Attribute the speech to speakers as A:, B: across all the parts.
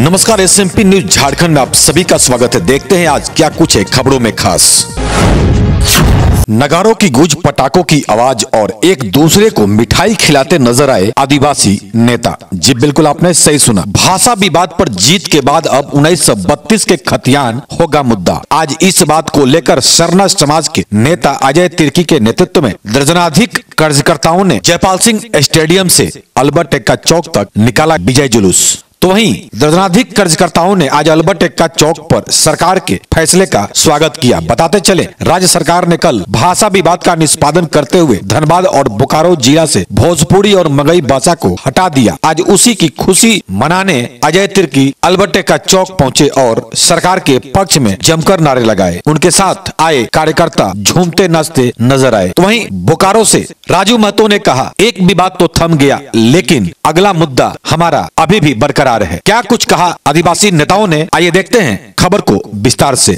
A: नमस्कार, SMP news Jharkhand में आप सभी का स्वागत है। देखते हैं आज क्या कुछ है खबरों में खास। नगारों की गूंज, पटाखों की आवाज और एक दूसरे को मिठाई खिलाते नजर आए आदिवासी नेता। जी बिल्कुल, आपने सही सुना। भाषा विवाद पर जीत के बाद अब 1932 के खतियान होगा मुद्दा। आज इस बात को लेकर सरना समाज के नेता अजय तिर्की के नेतृत्व में दर्जनाधिक कार्यकर्ताओं ने जयपाल सिंह स्टेडियम से अल्बर्ट एक्का चौक तक निकाला विजय जुलूस। तो वहीं दर्जनाधिक कार्यकर्ताओं ने आज अल्बर्ट एक्का चौक पर सरकार के फैसले का स्वागत किया। बताते चले, राज्य सरकार ने कल भाषा विवाद का निष्पादन करते हुए धनबाद और बोकारो जिला से भोजपुरी और मगही भाषा को हटा दिया। आज उसी की खुशी मनाने अजय तिर्की अल्बर्ट एक्का चौक पहुंचे और सरकार के पक्ष में जमकर नारे लगाए। उनके साथ आए कार्यकर्ता झूमते नाचते नजर आए। तो वहीं बोकारो से राजू महतो ने कहा, एक विवाद तो थम गया लेकिन अगला मुद्दा हमारा अभी भी बरकरार है। क्या कुछ कहा आदिवासी नेताओं ने, आइए देखते हैं खबर को विस्तार से।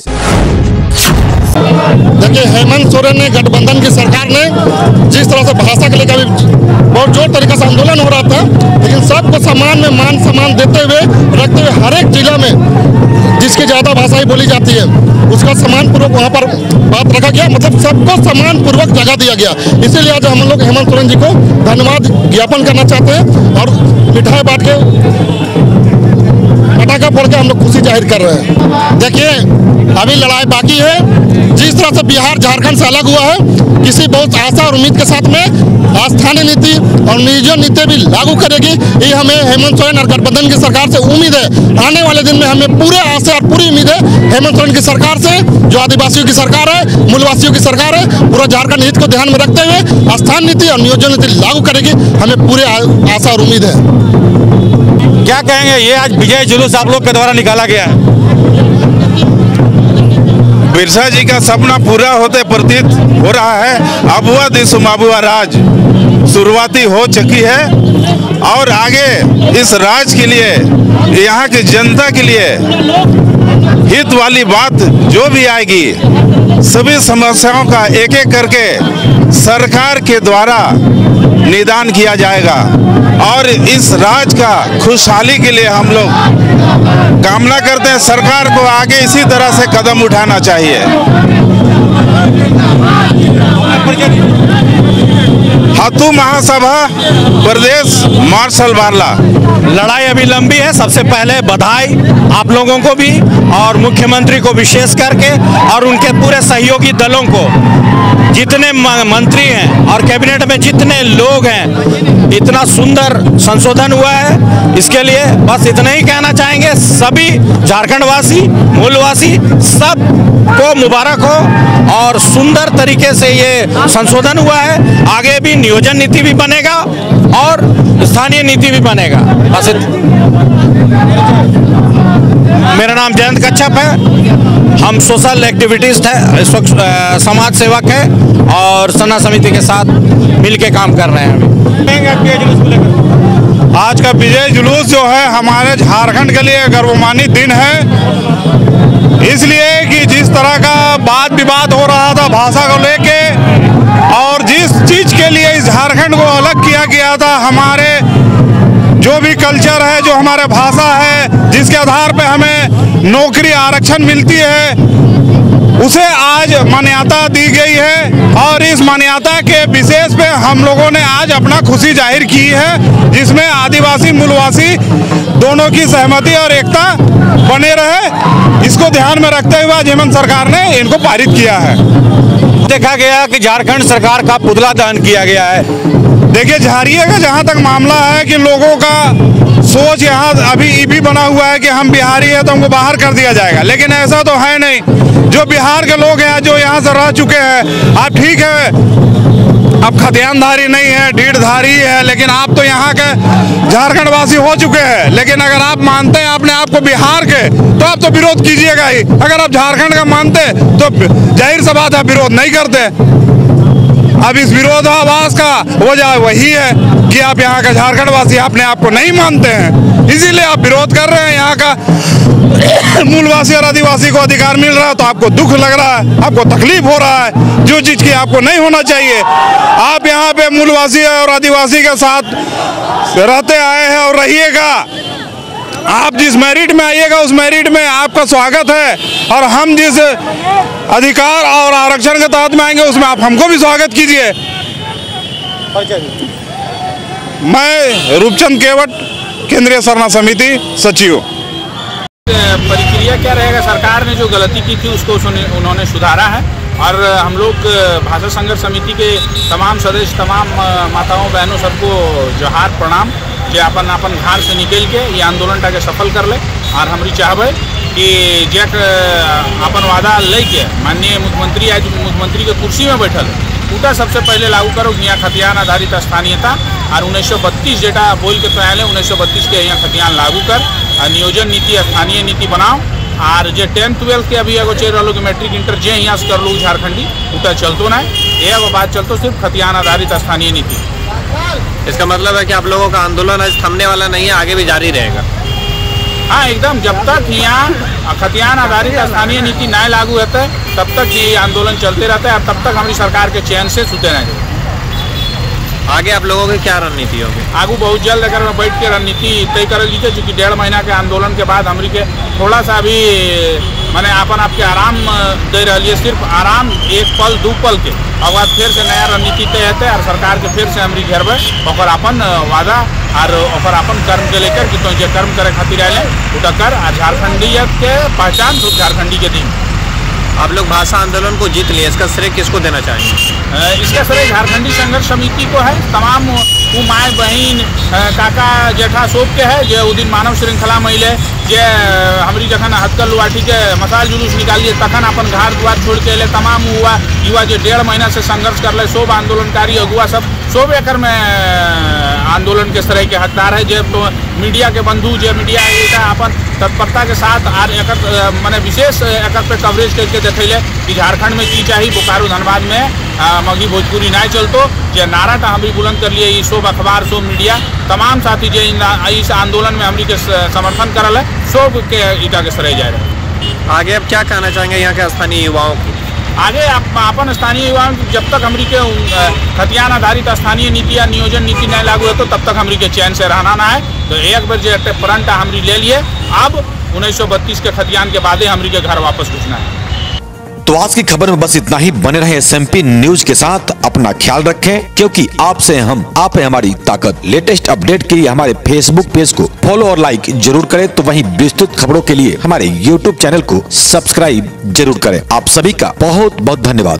B: देखिए, हेमंत सोरेन ने, गठबंधन की सरकार ने जिस तरह से भाषा के लेकर बहुत जोर तरीके से आंदोलन हो रहा था, लेकिन सबको सम्मान में मान सम्मान देते हुए रखते हुए हर एक जिला में जिसकी ज्यादा भाषाएं बोली जाती है उसका सम्मान पूर्वक वहाँ पर बात रखा गया। मतलब सबको सम्मान पूर्वक जगह दिया गया। इसीलिए आज हम लोग हेमंत सोरेन जी को धन्यवाद ज्ञापन करना चाहते हैं और मिठाई बांट के, पटाखा फोड़ के हम लोग खुशी जाहिर कर रहे हैं। देखिए, अभी लड़ाई बाकी है। जिस तरह से बिहार झारखंड से अलग हुआ है, किसी बहुत आशा और उम्मीद के साथ में स्थानीय नीति और नियोजन नीति भी लागू करेगी। ये हमें हेमंत सोरेन और गठबंधन की सरकार से उम्मीद है। आने वाले दिन में हमें पूरे आशा और पूरी उम्मीद है हेमंत सोरेन की सरकार से, जो आदिवासियों की सरकार है, मूलवासियों की सरकार है। पूरा झारखंड हित को ध्यान में रखते हुए स्थानीय नीति और नियोजन नीति लागू करेगी। हमें पूरे आशा और उम्मीद है।
C: क्या कहेंगे, ये आज विजय जुलूस आप लोग के द्वारा निकाला गया है?
D: बिरसा जी का सपना पूरा होते प्रतीत हो रहा है। अबुआ दिसुमाबुआ राज शुरुआती हो चुकी है और आगे इस राज के लिए, यहाँ की जनता के लिए हित वाली बात जो भी आएगी, सभी समस्याओं का एक एक करके सरकार के द्वारा निदान किया जाएगा और इस राज का खुशहाली के लिए हम लोग कामना करते हैं। सरकार को आगे इसी तरह से कदम उठाना चाहिए। हाथू महासभा प्रदेश मार्शल बारला।
C: लड़ाई अभी लंबी है। सबसे पहले बधाई आप लोगों को भी और मुख्यमंत्री को विशेष करके और उनके पूरे सहयोगी दलों को, जितने मंत्री हैं और कैबिनेट में जितने लोग हैं। इतना सुंदर संशोधन हुआ है, इसके लिए बस इतना ही कहना चाहेंगे। सभी झारखंड वासी, मूलवासी सब को मुबारक हो और सुंदर तरीके से ये संशोधन हुआ है। आगे भी नियोजन नीति भी बनेगा और स्थानीय नीति भी बनेगा। बस मेरा नाम जयंत कच्छप है। हम सोशल एक्टिविटीस्ट है, इस वक्त समाज सेवक है और सना समिति के साथ मिलके काम कर रहे हैं।
D: आज का विजय जुलूस जो है हमारे झारखंड के लिए गर्वमानी दिन है, इसलिए कि जिस तरह का वाद विवाद हो रहा था भाषा को लेके और जिस चीज के लिए इस झारखंड को अलग किया गया था, हमारे जो भी कल्चर है, जो हमारे भाषा है, जिसके आधार पे हमें नौकरी आरक्षण मिलती है, उसे आज मान्यता दी गई है और इस मान्यता के विशेष पे हम लोगों ने आज अपना खुशी जाहिर की है, जिसमें आदिवासी मूलवासी दोनों की सहमति और एकता बने रहे। इसको ध्यान में रखते हुए हेमंत सरकार ने इनको पारित किया है।
C: देखा गया कि झारखंड सरकार का पुतला दहन किया गया है।
D: देखिए, झारिया का जहाँ तक मामला है कि लोगों का सोच यहाँ अभी ये भी बना हुआ है कि हम बिहारी है तो हमको बाहर कर दिया जाएगा, लेकिन ऐसा तो है नहीं। जो बिहार के लोग हैं, जो यहाँ से रह चुके हैं, आप ठीक है अब खतियानधारी नहीं है, ढीढ़धारी है, लेकिन आप तो यहाँ के झारखंड वासी हो चुके हैं। लेकिन अगर आप मानते हैं अपने आप को बिहार के, तो आप तो विरोध कीजिएगा ही। अगर आप झारखंड का मानते तो जाहिर सा बात है विरोध नहीं करते। अब इस विरोधाभास का वजह वही है कि आप यहाँ का झारखंड वासी अपने आप को नहीं मानते हैं, इसीलिए आप विरोध कर रहे हैं। यहाँ का मूलवासी और आदिवासी को अधिकार मिल रहा है तो आपको दुख लग रहा है, आपको तकलीफ हो रहा है, जो चीज की आपको नहीं होना चाहिए। आप यहाँ पे मूलवासी और आदिवासी के साथ रहते आए हैं और रहिएगा। आप जिस मेरिट में आइएगा उस मेरिट में आपका स्वागत है, और हम जिस अधिकार और आरक्षण के तहत में आएंगे उसमें आप हमको भी स्वागत कीजिए। मैं रूपचंद केवट, केंद्रीय सरना समिति सचिव।
E: प्रक्रिया क्या रहेगा? सरकार ने जो गलती की थी उसको उन्होंने सुधारा है, और हम लोग भाषा संघर्ष समिति के तमाम सदस्य, तमाम माताओं बहनों सबको जोहार प्रणाम, जे अपन घर से निकल के ये आंदोलन टाके सफल कर ले। और हमारी चाहबे कि जे अपन वादा लेके माननीय मुख्यमंत्री आज मुख्यमंत्री के कुर्सी में बैठल उटा सबसे पहले लागू करो यहाँ खतियान आधारित स्थानीयता, और 1932 जेटा बोल के तो आए 1932 के यहाँ खतियान लागू कर, नियोजन नीति स्थानीय नीति बनाओ, और जो 10-12 के अभी एगो चल रहा मैट्रिक इंटर जे यहाँ से कर लो झारखंडी उटा चलतो ना, एगो बात चलतो सिर्फ खतियान आधारित स्थानीय नीति।
F: इसका मतलब है कि आप लोगों का आंदोलन आज थमने वाला नहीं है, आगे भी जारी रहेगा?
E: हाँ एकदम, जब तक यहाँ खतियान आधारित स्थानीय नीति न लागू होता है तब तक ये आंदोलन चलते रहता है, और तब तक हमारी सरकार के चैन से सुते नहीं जाए।
F: आगे आप लोगों की क्या रणनीति होगी?
E: आगू बहुत जल्द अगर बैठ के रणनीति तय कर लीजिए, चूँकि 1.5 महीना के आंदोलन के बाद हमारी के थोड़ा सा भी मैंने आपके आराम दे रही है, सिर्फ आराम 1 पल 2 पल के, और बाद फिर से नया रणनीति तय होते हैं, और सरकार के फिर से हमारी घेर में और अपन वादा और अपन कर्म के लेकर कि तो जो कर्म करे खातिर आए उटा कर, और झारखंडियत के पहचान तो झारखंडी के दिन।
F: आप लोग भाषा आंदोलन को जीत लिए, इसका श्रेय किसको देना चाहेंगे?
E: इसका श्रेय झारखंडी संघर्ष समिति को है, तमाम वो माए बहन काका जेठा सब के है, जो उस दिन मानव श्रृंखला महिला जे हमारी जखन हथकल लाठी के मसाल जुलूस निकालिए तखन अपन घर द्वार छोड़ के अले, तमाम युवा जो 1.5 महीना से संघर्ष कर ले, सब आंदोलनकारी अगुआ सब एकर में आंदोलन के तरह के हकदार है। जो तो मीडिया के बंधु जो मीडिया अपन तत्परता के साथ और एक मैंने विशेष एक पे कवरेज करके देखले कि झारखंड में की चाहिए, बोकारो धनबाद में मगही भोजपुरी नहीं चलतो, जो नारा हम भी बुलंद कर लिए, ये सब अखबार सब मीडिया तमाम साथी जो इस आंदोलन में हमरी के समर्थन करल है, सब के ईटा के सराय जाए रहे।
F: आगे अब क्या कहना चाहेंगे यहाँ के स्थानीय युवाओं को?
E: आगे अपन स्थानीय युवाओं जब तक हमारी के खतियान आधारित स्थानीय नीति या नियोजन नीति नहीं लागू है तो तब तक हमारी के चैन से रहना ना है। तो एक बार जो प्रणट हमारी ले लिए, अब 1932 के खतियान के बाद हमारी के घर वापस घुसना है।
A: तो आज की खबर में बस इतना ही। बने रहे SMP न्यूज के साथ, अपना ख्याल रखें, क्योंकि आपसे हम, आप है हमारी ताकत। लेटेस्ट अपडेट के लिए हमारे फेसबुक पेज को फॉलो और लाइक जरूर करें, तो वहीं विस्तृत खबरों के लिए हमारे YouTube चैनल को सब्सक्राइब जरूर करें। आप सभी का बहुत बहुत धन्यवाद।